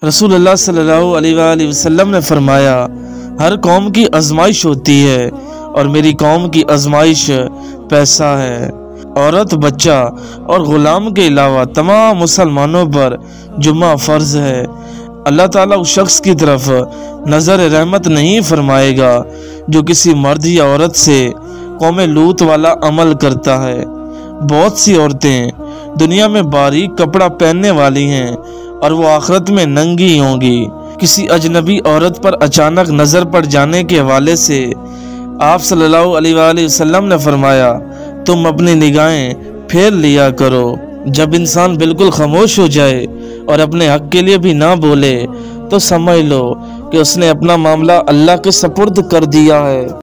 रसूलुल्लाह सल्लल्लाहु अलैहि वसल्लम ने फरमाया, हर कौम की आजमाइश होती है और मेरी कौम की आजमाइश पैसा है। औरत, बच्चा और ग़ुलाम के अलावा तमाम मुसलमानों पर जुम्मा फ़र्ज़ है। अल्लाह ताला उस शख्स की तरफ नज़र रहमत नहीं फरमाएगा जो किसी मर्द या औरत से कौम लूत वाला अमल करता है। बहुत सी औरतें दुनिया में बारीक कपड़ा पहनने वाली हैं और वो आखिरत में नंगी होंगी। किसी अजनबी औरत पर अचानक नज़र पड़ जाने के हवाले से आप सल्लल्लाहु अलैहि वसल्लम ने फरमाया, तुम अपनी निगाहें फेर लिया करो। जब इंसान बिल्कुल खामोश हो जाए और अपने हक के लिए भी ना बोले तो समझ लो कि उसने अपना मामला अल्लाह के सपुर्द कर दिया है।